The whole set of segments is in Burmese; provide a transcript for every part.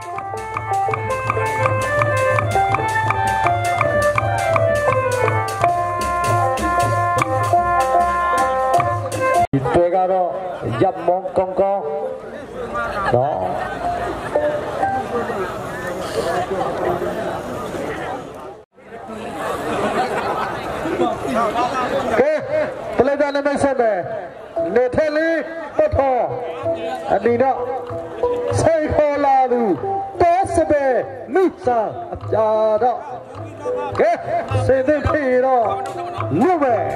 တွေ့ကတော့ရပ်မုံကောင်းကောင်းတော့ကဲပလက်တာနဲ့ဆက်မယ်နေထဲလေးပတ်ထောအဒီတော့စိတ်ခေါ်လာသူတောစပယ်မိစာအပြာတော့ကဲစေတဲ့ဖြေတော့လွတ်ပဲ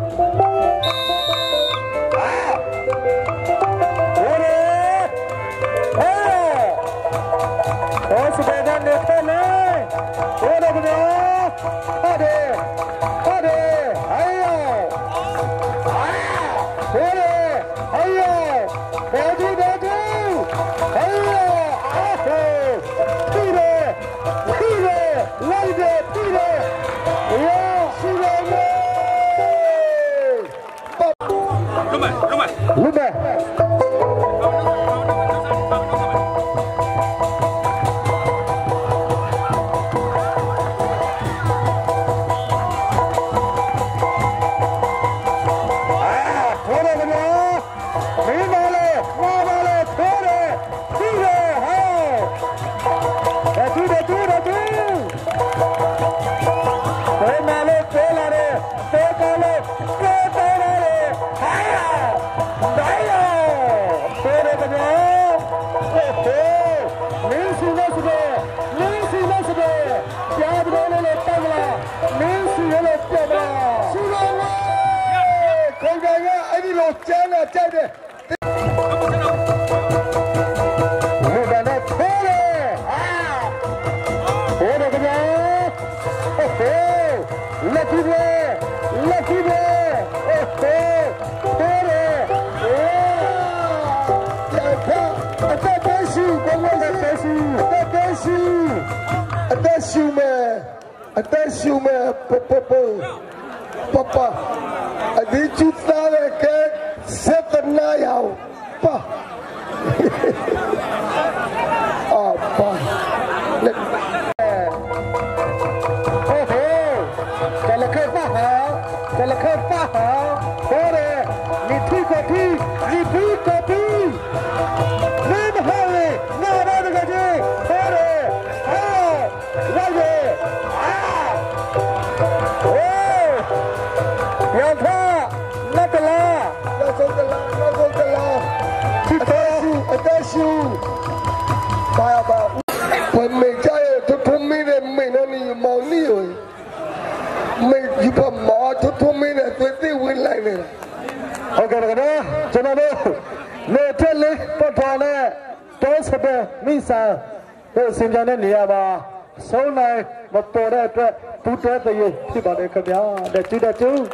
တောစပယ်နဲ့နေထဲလေးဘိုးတော်ကဟုတ်တယ်ဟုတ်တယ်ဟဲ့ရောဘိုးတော်ဟဲ့ရောဘောဒီဘောဒီဟဲ့ရောအော်ဟိုဒီလေဒီလေလိုက်တယ်ဒီလေရောရှိတယ်လွတ်မယ်လွတ်မယ်လွတ်မယ်Attention, papa. Adi chuta le ke setna yao, pa. Apa? Kalau kepah, kalau kepah, boleh. Niti kopi, niti kopi. Nim hari, nara degaje, boleh. Lagi. Yang tak, nak telah. Attention. Apa? Pemecah tu pemina mana ni mau ni oi. Jumpa mau tu pemina tu win line ni. Okey, okey. Jangan lu. Lepas ni, pertama, terus apa? Misal, terus simpan ni apa? ဆုံးနိုင်မပေါ်တဲ့အတွက်ပူတဲတရေဖြစ်ပါတယ်ခင်ဗျာတဲ့ကျူတဲ့ကျူ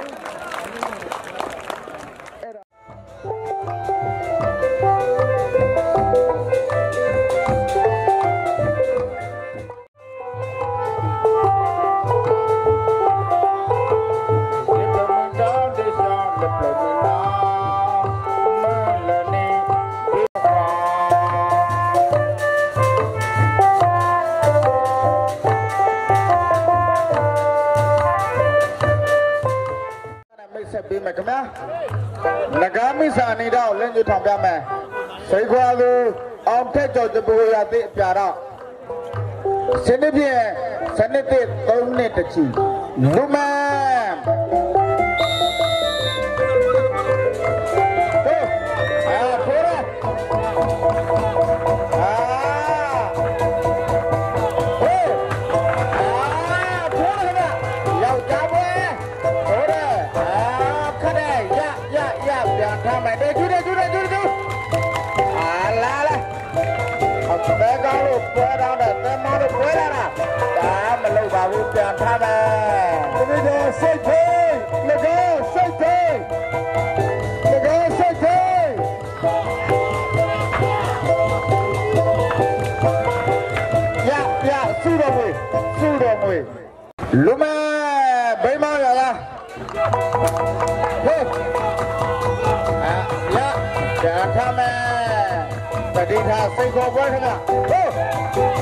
ပြီးမယ်ခင်ဗျာငကားမိစာနေတော့လင်းကျထောင်ပြမယ်စိတ်ခွာသူအောင်ထက်ကျော်တပူရသိအပြာတော့စနစ်ပြည့်စနစ်တစ်3နှစ်တချီလူမန်ပြန်ထားမယ်ဒီလိုစိတ်သေးငကားစိတ်သေးငကားစိတ်သေးရစုတော်မွေလူမဲဘိမောရလားဟဲ့ပြန်ထားမယ်ပဋိဌာစိတ်ခေါ်ပွဲခဏဟဲ့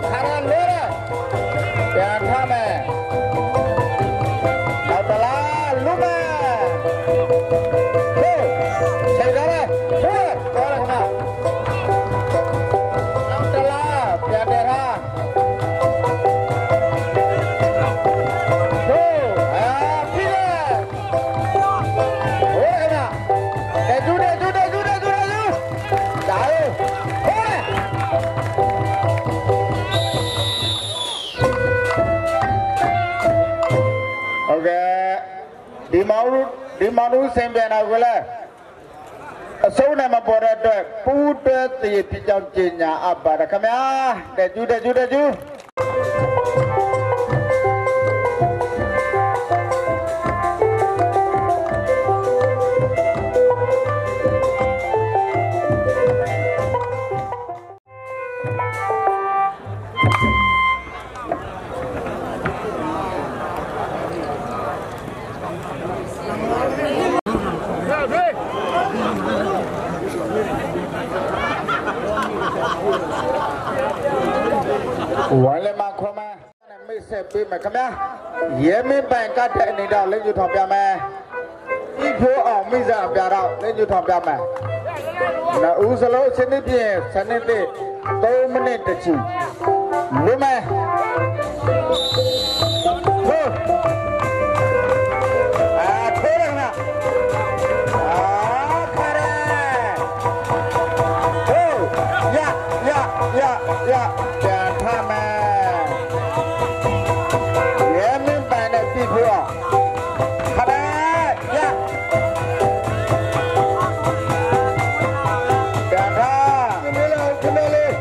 ခါရလို့ရပြန်ထားမယ်နောက်တလားလူမဲဟေးချိန်ကြလားဟေးတော်ရခဏနောက်တလားပြန်တယ်ဟာဒီမောင်တို့စင်ပြန်တော့ကလည်းအစိုးနဲ့မပေါ်တဲ့အတွက်ပူးတွဲတည်ဖြစ်ကြောင်းကြေညာအပ်ပါတယ်ခင်ဗျာတဲ့ကျူဝိုင်းလည်းမခွမ်းမမိတ်ဆက်ပေးမယ်ခင်ဗျာရဲမင်းပိုင်ကတဲ့အနေတော့လက်ညှိုးထောင်ပြမယ်ဤဖိုးအောင်မိစားပြတော့လက်ညှိုးထောင်ပြမယ်နှစ်ဦးစလုံးစနစ်ပြည့်စနစ်တစ်3မိနစ်တချီလူမဲထိုးထိုးရနာခါရဲထိုးရပြန်ထားမယ်ရဲမင်းပိုင်နဲ့ပြီဖို့ခါရဲပြန်ထားခမလေး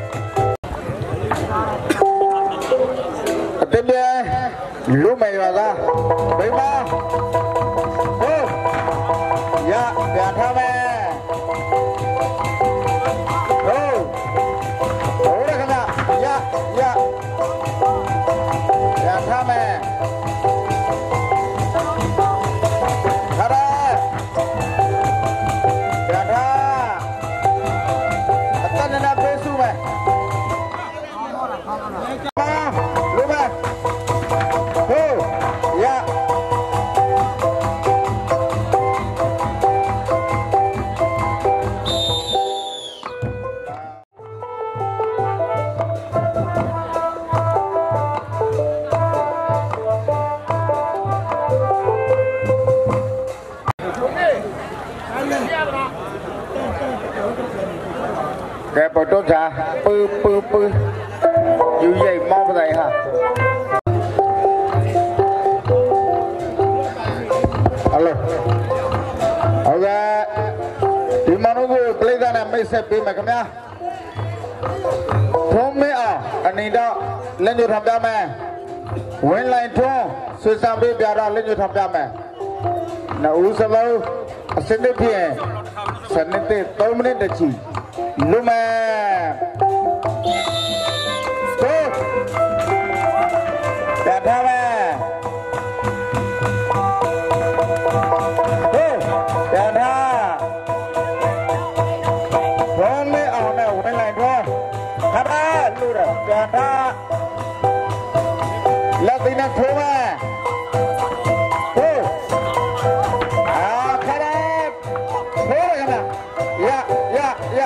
အတင်းပြလူမယ်ရွာသားဘိမဟိုရပြန်ထားမယ်ထားမယ်ခါရဲပြန်ထားအတန်းနဲ့ပေးစုမယ်လူမဲဟိုရแกปวดต้นขาปื้ออยู่ใหญ่มองไปไหนฮะฮัลโหลโอเคဒီမနုကိုပြိဿနဲ့မိတ်ဆက်ပေးမယ်ခင်ဗျာထုံးမင်းအောင်အနေတော့လက်ညှိုးထောင်ပြမယ်ဝင်းလိုက်ထွန်းဆွေဆောင်ပေးပြတော့လက်ညှိုးထောင်ပြမယ်နှစ်ဦးစလုံးအစနစ်ဖြင့်စနစ်တဲ့3မိနစ်တချီလူမဲထိုးပြန်ထားမယ်ဟေးပြန်ထားဘုံမေးအောင်နဲ့ဝင်လိုက်တော့ခါရဲလူရပြန်ထားလက်သိနဲ့ထိုးမယ်ဟေးခါရဲထိုးရခင်ဗျရ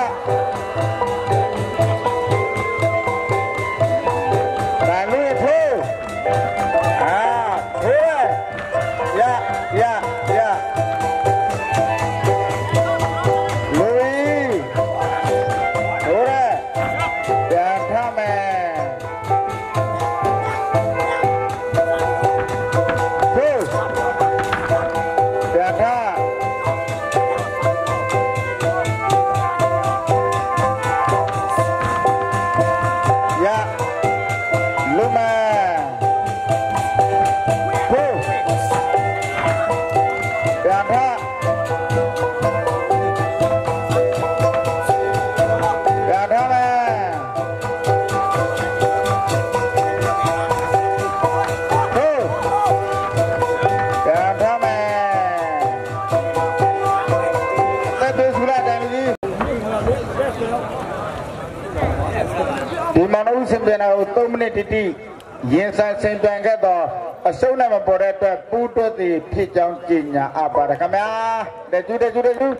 ဒီမောင်နှဦးစင်ပြန်တာကို3မိနစ်တိရင်ဆိုင်စင်ပြန်ခဲ့တော့အစုံနဲ့မပေါ်တဲ့အတွက်ပူးတွဲသည်ဖြစ်ကြောင်းကြေညာအပ်ပါတယ်ခင်ဗျာတဲ့ကျူတဲ့ဆွေ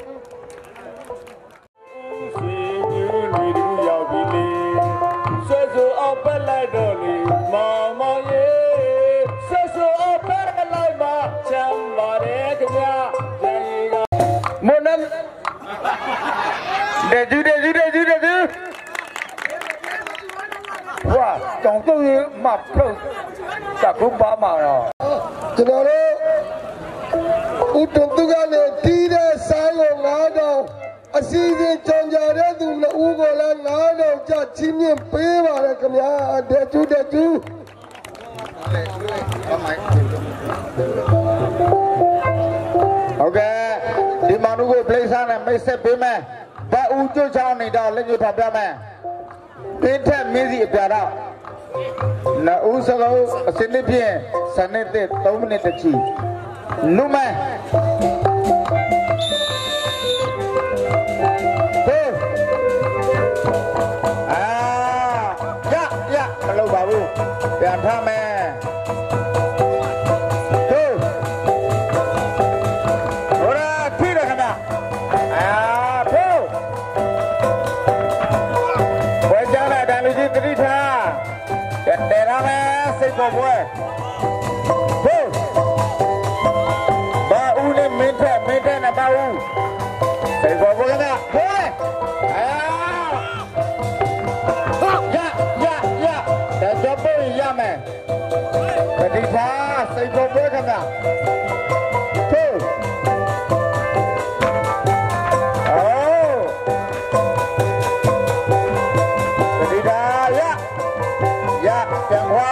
မျိုးတွေတူရောက်ပြီလေဆွဲဆိုအောင်ပက်လိုက်တော့လေမောင်မောင်ရေဆွဲဆိုအောင်ပက်လိုက်ပါချမ်းပါတယ်ခင်ဗျာမွန်းတဲ့ကျူ哇，总都是马票，咋个把马了？ ကျွန်တော်တို့ဦးတုံသူကလည်းတီးတဲ့ဆိုင်ကို9000အစီအစဉ်ကြံကြတဲ့သူနှစ်ဦးကိုလည်း9000ကျချင်းမြင့်ပေးပါတယ်ခင်ဗျာတဲ့ကျူဟုတ်ကဲ့ဒီမောင်တို့ကိုပလေးစားနဲ့မိတ်ဆက်ပေးမယ်ဘာဦးကျွတ်ချောင်းနေတော့လက်ညှိုးထောက်ပြမယ်ပြင်းထက်မင်းစီအပြာတော့နှစ်ဦးစလုံးအစနစ်ဖြင့်စနစ်တဲ့3မိနစ်တချီလူမဲဟေးရမလုပ်ပါဘူးပြန်ထားမယ်ကိုဘွဲဟိုဘာဦးနဲ့မင်းတဲ့နဲ့ဘာဦးစိတ်ပေါ်ဘွဲကဟဲ့ရတဲ့ကြပေါ်ရမယ်ပတိထားစိတ်ပေါ်ဘွဲကဗျဟိုပတိထားရပြန်ခွာ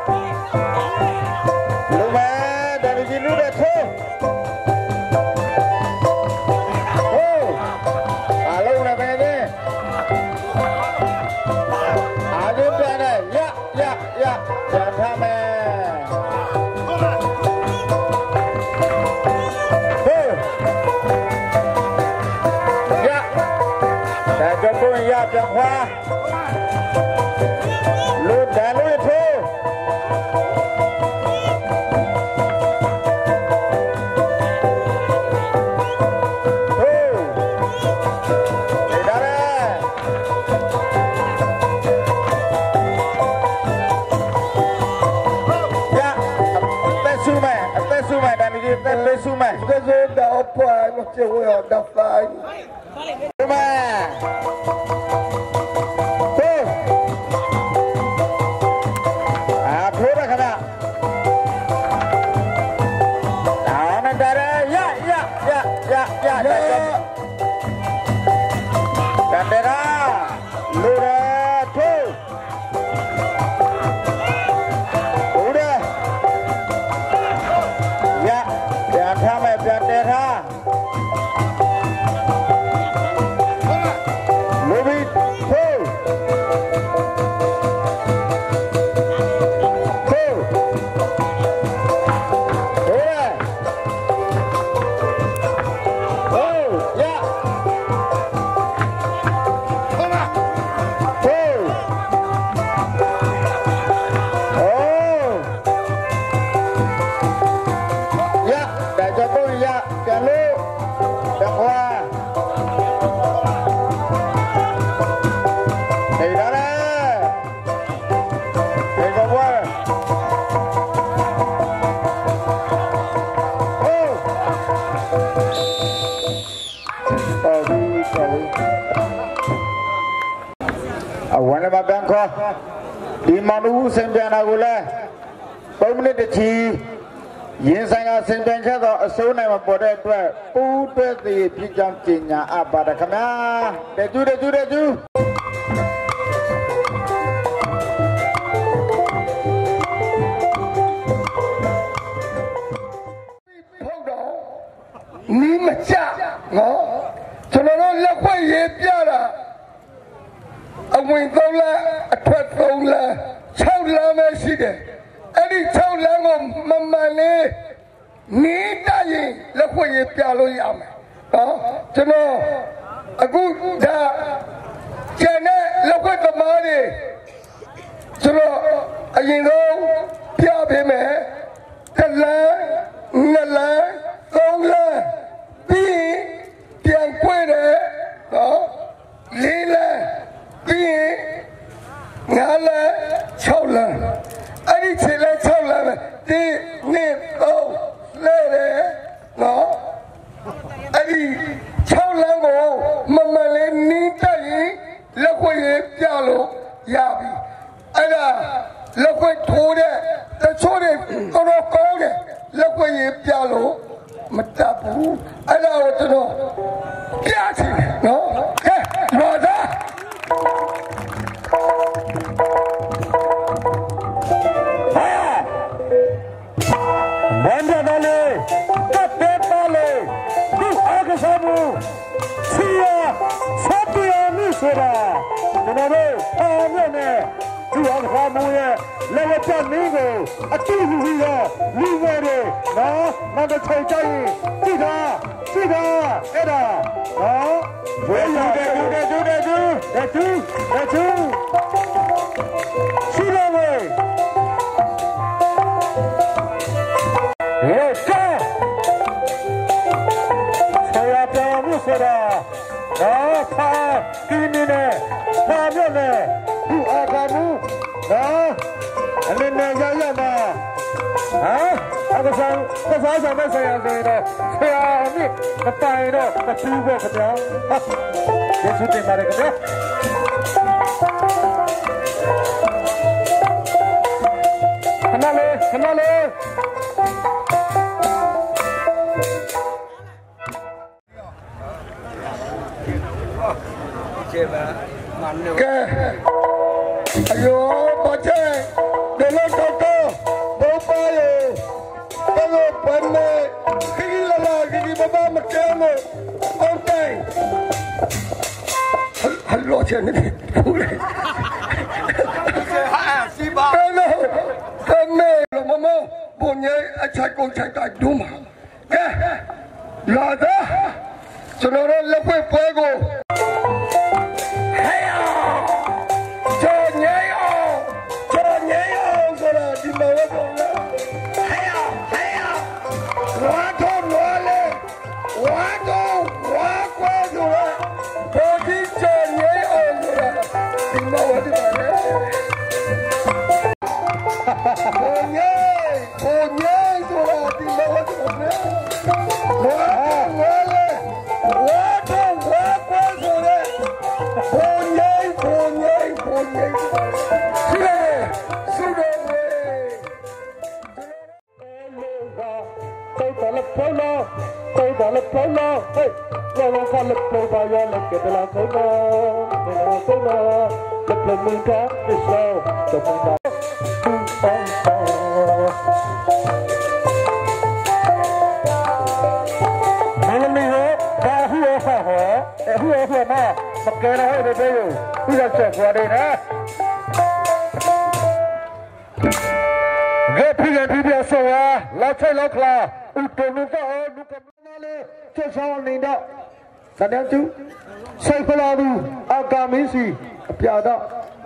ပြန်ခွာလူတန်လူထိုးဒါရဲရအသက်ဆူမယ်တန်ကြီးအသက်ဆူမယ်တော့ပွားမချဝရတော့ဖိုင်วันนี้มาแบงคอกဒီမောင်ဦးစင်ပြန်တာကိုလည်း3မိနစ်တချီရင်ဆိုင်ကစင်ပြန်ခဲ့တော့အစိုးနိုင်မပေါ်တဲ့အတွက်ပူးတွဲသေးဖြစ်ကြောင်းကြေညာအပ်ပါတယ်ခင်ဗျာတဲ့ကျူဟုတ်တော့နီးမချနော်ကျွန်တော်တို့လက်ခွင့်ရေးပြတာအဝင်3လမ်းအထွက်3လမ်း6လမ်းပဲရှိတယ်အဲ့ဒီ6လမ်းကိုမမှန်လေးနီးတရင်လက်ခွင့်ရေးပြလို့ရမယ်နော်ကျွန်တော်အခုဒါကျန်တဲ့လက်ခွင့်လို့ရပြီအဲ့ဒါလက်ခွေထိုးတဲ့တချို့တွေတော့ကောင်းတယ်လက်ခွေရင်ပြလို့မတတ်ဘူးအဲ့ဒါကိုကျွန်တော်ပြချင်တယ်နော်ဟဲ့ရောသားဘန်ဒါလေတပ်တဲ့ပါလေဒီအားကစားမှုစီယာဆက်ပြရမှုဆိုတာကျွန်တော်တို့အားနဲ့ဒီအားကစားမှုရဲ့လက်ဝတ်ပြမင်းကိုအတူတူပြီးတော့လူငယ်တွေနော်မတချိုင်ကြရင်ကြည့်တာအဲ့ဒါနော်ဝေးရတယ်ဒူရှိလို့ဝေးဆရာပြောမှုဆိုတာတော့ဖာဒီနေနဲ့ဖာမြတ်နဲ့ဒီအာကမှုနော်အလင်းနဲ့ရရမှာအခစားဆောင်မဲ့ဆရာတွေတော့ဆရာအမြင့်မတိုင်တော့မတူဘူးခင်ဗျာယေရှုတင်ပါတယ်ခင်ဗျာခဏလေးကဲအယောဘာချဲဒေလတော့ဘောပါယေဘယ်လိုပန်းနေခီလာခီဘဘာမကဲမို့အော်တိုင်ဟယ်လိုချဲနေဘူးလေစီပါမဲမမဘုန်ရဲ့အချိုက်ကုန်ချိုက်တိုင်းဒုမှာကဲလာသားကျွန်တော်တို့လက်ဖွဲ့ပွဲကိုစတဲ့သူစိတ်ဖလာသူအာကာမင်းစီအပြာတော့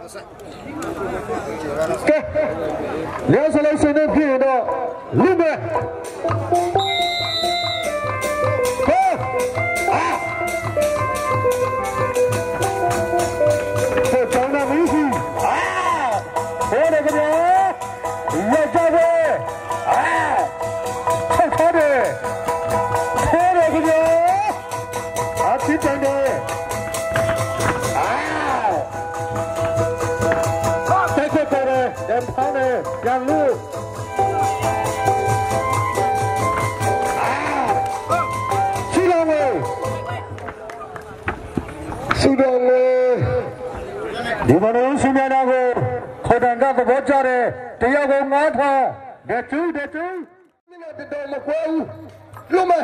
ကဲလျှောက်စလိုက်စနေဖြစ်တော့လူမဲ့ဟေးဆက်ချောင်းနာမင်းစီဟေးတယ်ဗျာရကြပဲဆက်ထားတယ်ဟေးတယ်ဗျာစစ်တမ်းတယ်တက်ခဲ့တယ်ဒမ်ဖောင်းတယ်ရန်လူစီလောင်းဝေးစူတော်ဝေးဒီမနုစမြနာကိုခေါ်တန်ကသဘောကျတယ်တယောက်ကို9000တဲ့တူမင်းတို့တော်မကွဲဘူးလူမ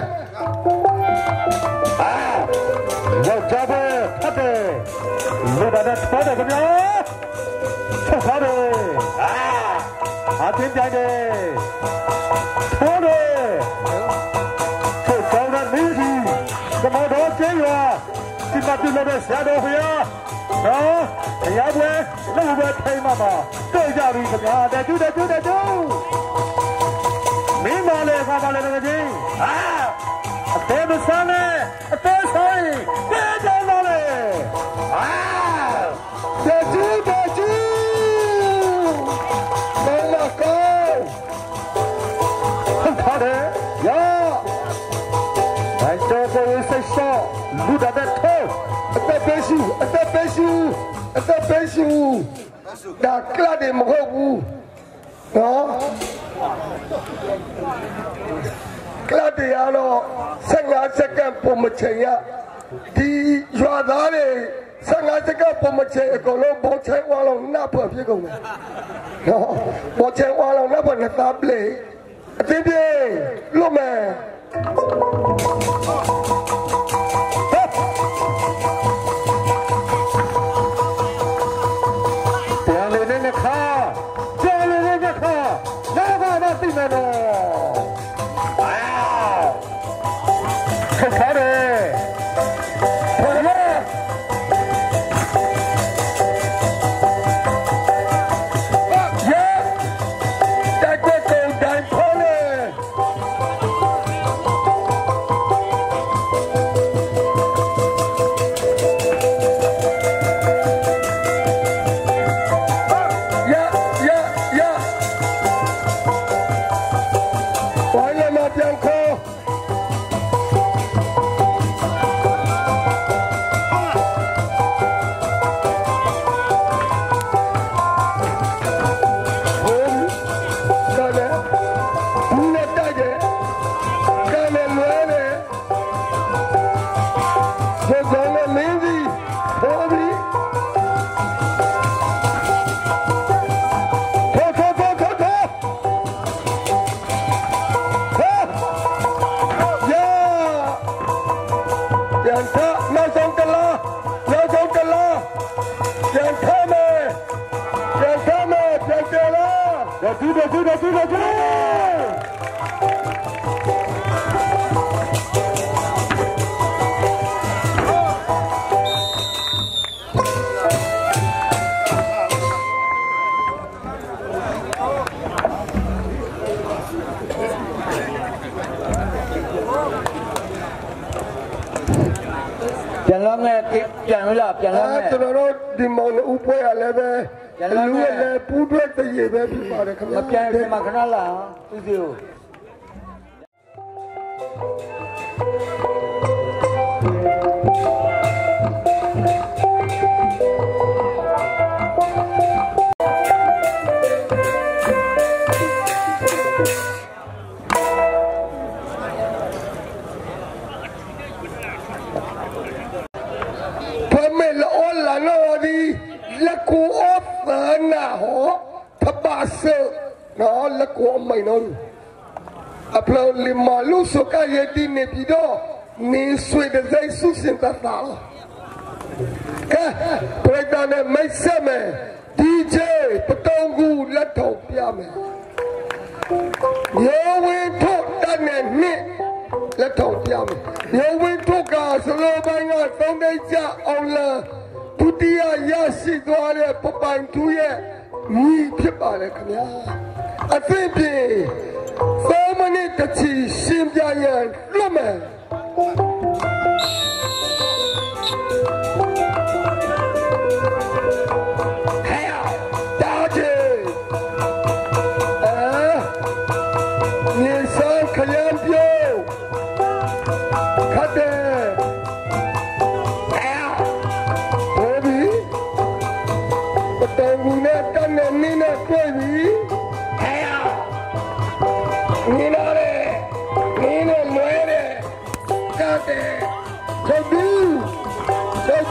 ရောက်ကြပဲဖတ်တယ်လူဒါနဲ့ဖတ်တယ်ခင်ဗျာဆက်ဖတ်တယ်အတင်းကြိုက်တယ်ထိုးတယ်ထိုးကောင်းတဲ့မင်းကြီးကမောတော်ကျေးရွာဒီမှာပြုလုပ်တဲ့ဆရာတော်ဖေနော်တရားပွဲလုပ်ပဲထိုင်မှာပါတွေ့ကြပြီခင်ဗျာတူမင်းမလေးခါပါလေငါကြီးအသေးမဆန်းနဲ့အသေးဆိုင်ပြေးကြပါလေတကျူမမကောဟုတ်တယ်ရဘယ်တော့ကိုစိတ်ဆောလူတဲ့ထောအသက်ပဲရှိသက်ပဲရှူဒါကလတ်တွေမဟုတ်ဘူးနော်ကလတ်တွေကတော့15စက္ကန့်ပုံမချိန်ရဒီရွာသားတွေ15စက္ကန့်ပုံမချိန်အကုန်လုံးဘောချဲဝါလုံးနှပ်ဖွဲ့ဖြစ်ကုန်တယ်နော်ဘောချဲဝါလုံးနှပ်ဖွဲ့နှစ်သားပလေအတင်းပြေလွတ်မယ်ပြန်လေနဲ့ခါပြန်လေနဲ့ခါလာပါတော့သိမယ်နော်ခက်ခဲတယ်ဟဲ့ပြန်လာမယ်ပြန်လာပြန်လာမယ်ကျွန်တော်တို့ဒီမောင်ဦးပွဲရလည်းပဲလူရလည်းပူးတွဲတရေပဲဖြစ်ပါတယ်ခင်ဗျာပြန်ပြန်မှာခဏလာသူစီကိုနော်လက်ကိုအမိန်တော့အပလောလီမာလူစကရတီနေပြီးတော့နေဆွေတဲ့စိတ်ဆုစင်တတ်တာကဲပရိသတ်နဲ့မိတ်ဆက်မယ် DJ ပတုံးကူလက်ထောက်ပြမယ်ရေဝင်းထုတ်တတ်နဲ့နှစ်လက်ထောက်ပြမယ်ရေဝင်းထုတ်ကစလိုပိုင်းကသုံးသိကြအောင်လာဒုတိယရရှိသွားတဲ့ပပိုင်သူရဲ့ညီဖြစ်ပါလေခင်ဗျာအသိပြေ3မိနစ်တချီရှင်းပြရန်လွတ်မယ်ဟဲ့တာချေမြေစံခရံပြုတ်ခတ်တယ်ဟဲ့ဘိပတောင်းဘူးနဲ့တန်းနဲ့နင်းနဲ့တွေ့ပြီ你那嘞，你那来嘞，干的，小猪，小猪，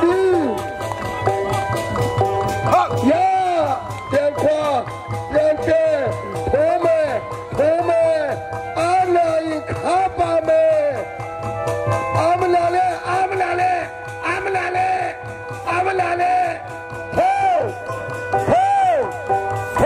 好呀，电话，电电，婆们，婆们，俺那一卡巴们，俺们那嘞，俺们那嘞，俺们那嘞，俺们那嘞，吼，吼，吼。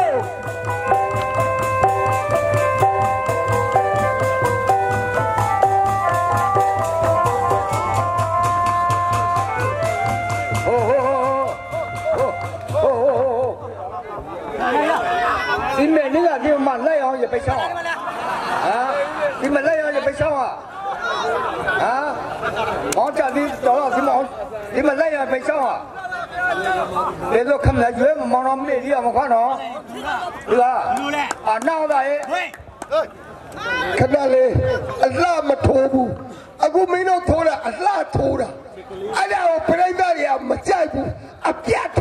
你们那个地方那样也被烧啊？你们那样也被烧啊？啊？我家里找到什么？你们那样被烧啊？你都看不来，原本忙到没地方看到，对吧？啊，那个哎。ခဏလေးအလှမထိုးဘူးအခုမင်းတို့ထိုးတာအလှထိုးတာအဲ့ဒါကိုပြိဿတွေကမကြိုက်ဘူးအပြတ်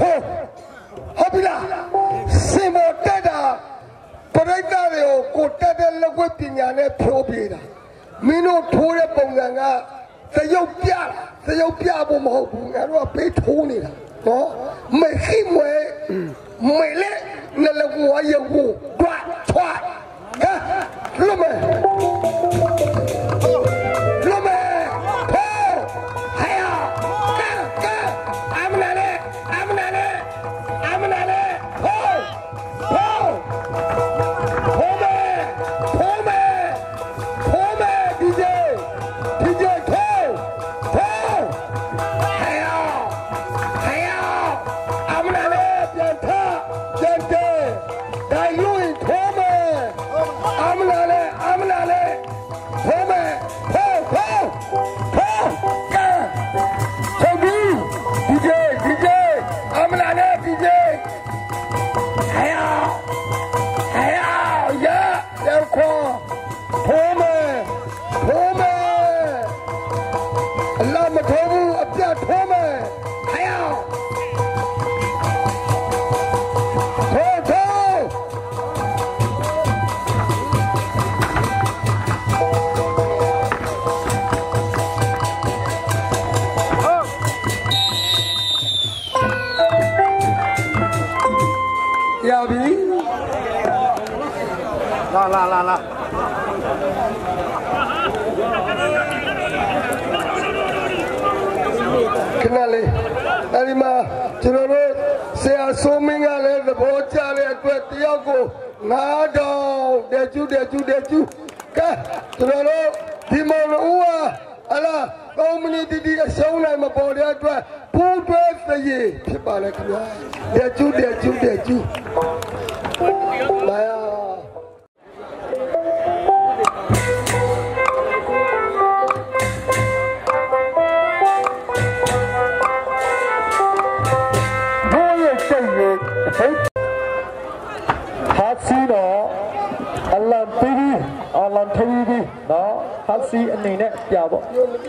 ကိုတက်တဲ့လက်ဝဲပညာနဲ့ဖြိုးပြေးတာမင်းတို့ထိုးတဲ့ပုံစံကသရုပ်ပြဖို့မဟုတ်ဘူးငါတို့ကပေးထိုးနေတာနော်မရှိမွေ没嘞，那了我也我转转，看，老妹，跑，还要干，俺们来嘞，跑没，DJ，跑，还要，俺们来嘞。လာခဏလေးအဲ့ဒီမှာကျွန်တော်တို့ဆရာစိုးမင်းကလည်းသဘောကျတဲ့အတွက်တယောက်ကို9000တဲ့ကျူးကဲကျွန်တော်တို့ဒီမောင်ဦးဟာအလားကောင်းမီတီအရှုံးနိုင်မပေါ်တဲ့အတွက်ပူးတွဲသရေဖြစ်ပါလေခင်ဗျာတဲ့ကျူးလာရဟာစီတော့အလံပေးအလံထီးပြီးနော်ဟာစီအနေနဲ့ပြပေါ့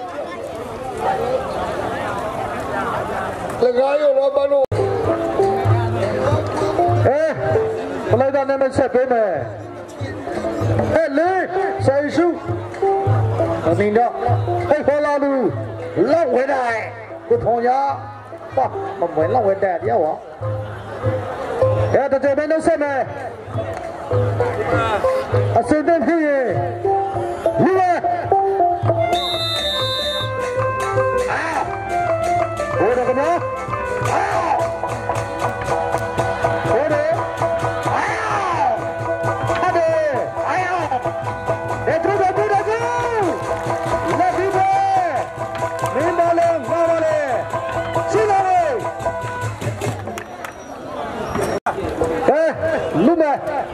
လကားရောဘာလို့ဘလိုက်တာနဲ့ဆက်ပေးမယ်လေဆိုင်ရှုအမင်းတော့ခေါ်လာလူလောက်ဝဲတယ်ကိုထုံရပါမမွေလောက်ဝဲတယ်တရားဟောတဲ့တဲ့နဲ့ဆက်မယ်အစတဲ့ဖြစ်ရင်လူရဟိုတော့ကနော်လူမ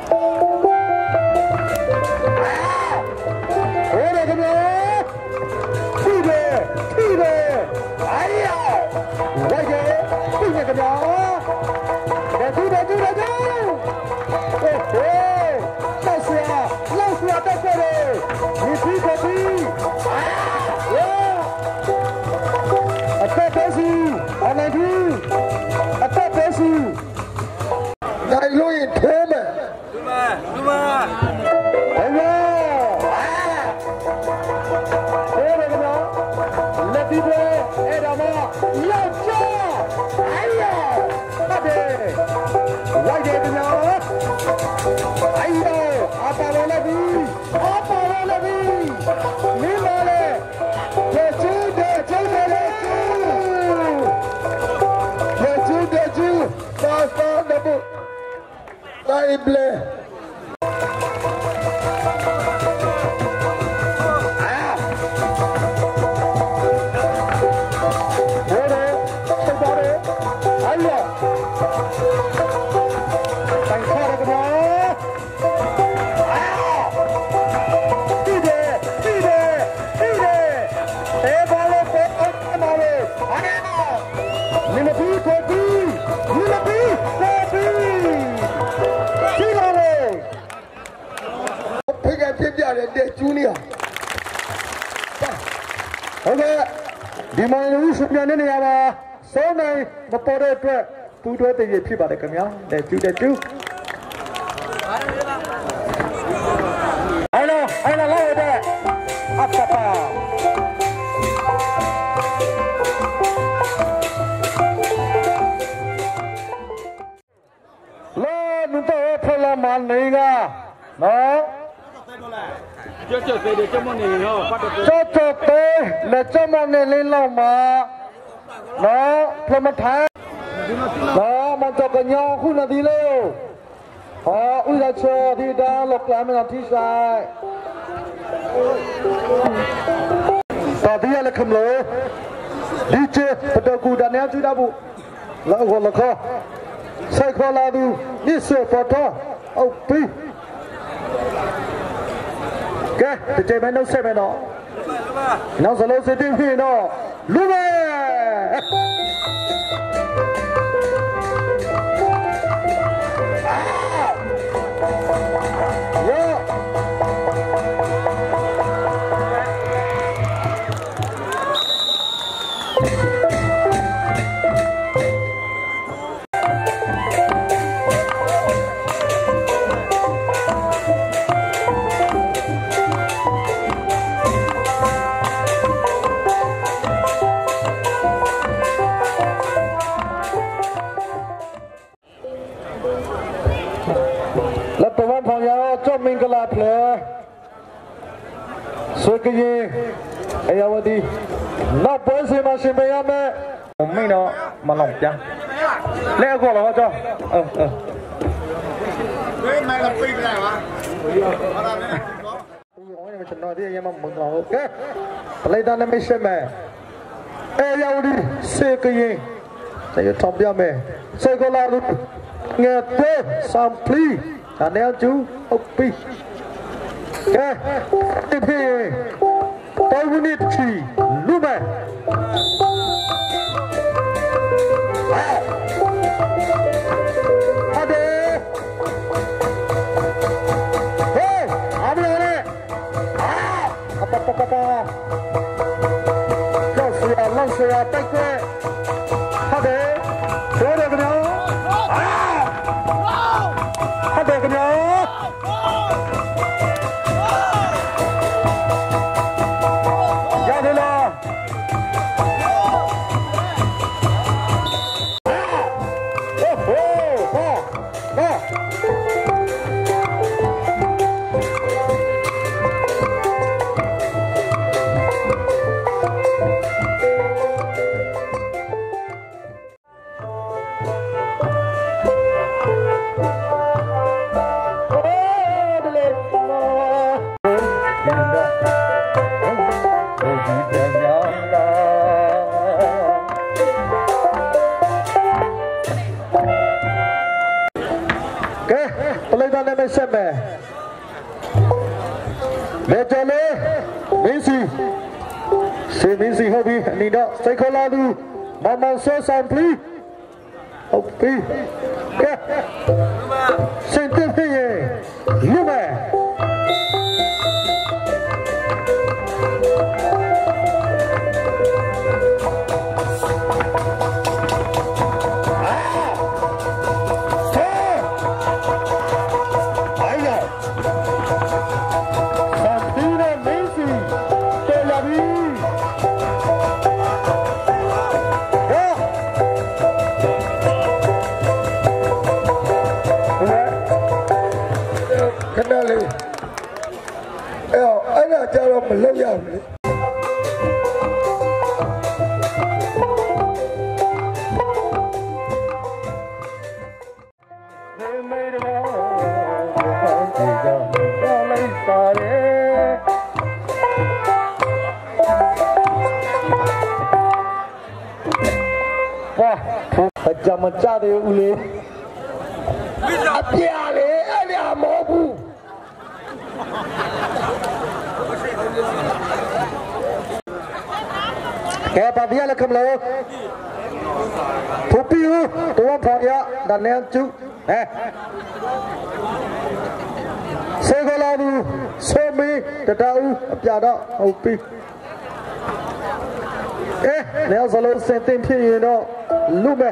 ဒီမောင်လူစုပြန်နေရပါစောနိုင်မပေါ်တဲ့အတွက်ပူတွဲတည်ရဖြစ်ပါတယ်ခင်ဗျာတဲ့ကျူมาหนีกันเนาะเจ้าเตยเจ้ามันนี่เนาะเจ้าเตยและเจ้ามันนี่ลิ้นลงมาเนาะพระมาทานเนาะมันจะกันยองคุณนาทีเร็วอุยาเชอที่ด้านหลบหลายมันที่ซ้ายต่อที่อะไรคำโลดีเจประตูกูดันแนวจุดาบุแล้วก็ละข้อใส่ข้อลาดูนี่เสือฟอทเอาปีแกจะเจอไหมน้องเซไหมเนาะน้องสโลเซติพี่เนาะรู้ไหมแล้วตะวันพองยาวจอมมิงกลาเพลสวยกันยังไอ้ยาวดีนับเป็นสิมาชิมไปยังแม่ผมไม่เนาะมาลองจังเล่ก็หรอจ้าเฮ้ยไม่ละปีไปไหนวะอะไรเนี่ยโอ้ยมันฉันนอนที่ยังมันมึงเราโอเคอะไรด้านนั้นไม่ใช่แม่ไอ้ยาวดีสวยกันยังแต่ยังทำยังแม่สวยก็ลาดูเงี้ยเต้สัมพลีอันนี้จูเอาปีแกที่พี่ตัววุ้นชีรู้ไหมฮัลโหลเฮ้ยเอาไปเลยปั๊บล่องเสียไปเกยฮัลโหลเฮ้ยเด็กน้องฮัลโหลกันเนาะยาเดล่าโอ้โหพ่อไม่ใช่แม่เมจเลมิซีเซมิซีฮอบีนี่ดอกไซโคลาดูมาโซซัมพลีฮอบีแกเซนเตพี่ลูกแม่ขนาดเลยไอ้น่าจะเราเหมือนเล่ายาวเลยว้าประจำมันจ้าเดียวเลยအပြာလေအဲ့ဒါမဟုတ်ဘူးแกปะเดียละคำเลยทุบปิ้วตัวพอยะดันแนวจุเซกลาดูโซมีตะดาวပြတော့ဟုတ်ပြီแล้วสโลเซนตินพี่เนาะลูกแม่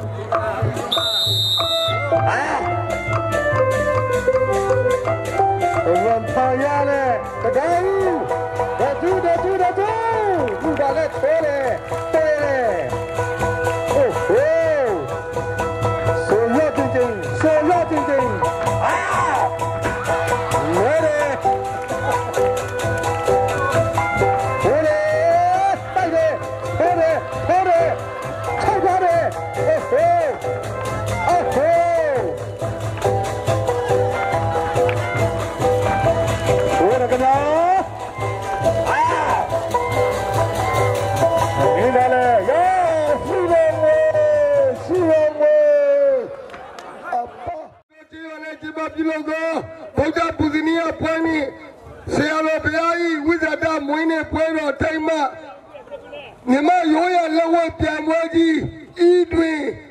วันพายาเลยตะดาวดูลูกบาเล่เตะเลยโอ้โหโซยอดจริงๆမှာပြုလုပ်သောဗုဒ္ဓပူဇနီယပွဲနှင့်ဆရာတော်ဘုရား၏ဝိဇ္ဇာမွေးနေ့ပွဲတော်ထိုင်မှမြမရိုးရလက်ဝဲပြန်ပွဲကြီးဤတွင်